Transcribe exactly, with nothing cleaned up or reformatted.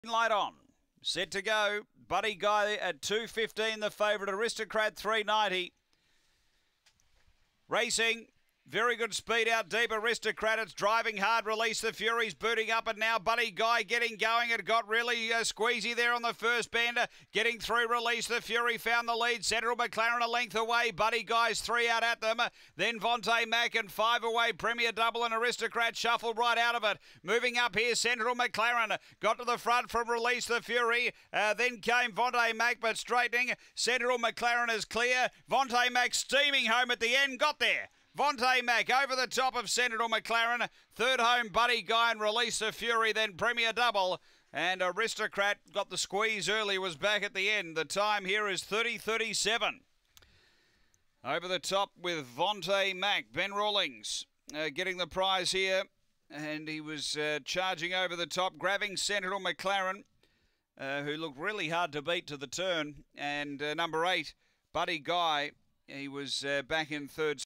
Light on. Set to go. Buddy Guy at two fifteen, the favourite. Aristocrat three ninety. Racing. Very good speed out deep. Aristocrat, it's driving hard. Release the Furies, booting up, and now Buddy Guy getting going. It got really uh, squeezy there on the first bender. Getting through. Release the Fury found the lead. Central McLaren a length away. Buddy Guy's three out at them. Then Vontae Mac and five away. Premier Double and Aristocrat shuffled right out of it. Moving up here, Central McLaren got to the front from Release the Fury. Uh, then came Vontae Mac, but straightening. Central McLaren is clear. Vontae Mac steaming home at the end. Got there. Vontae Mac over the top of Sentinel McLaren. Third home, Buddy Guy and Release the Fury. Then Premier Double. And Aristocrat got the squeeze early, was back at the end. The time here is thirty thirty-seven. Over the top with Vontae Mac. Ben Rawlings uh, getting the prize here. And he was uh, charging over the top, grabbing Sentinel McLaren, uh, who looked really hard to beat to the turn. And uh, number eight, Buddy Guy, he was uh, back in third.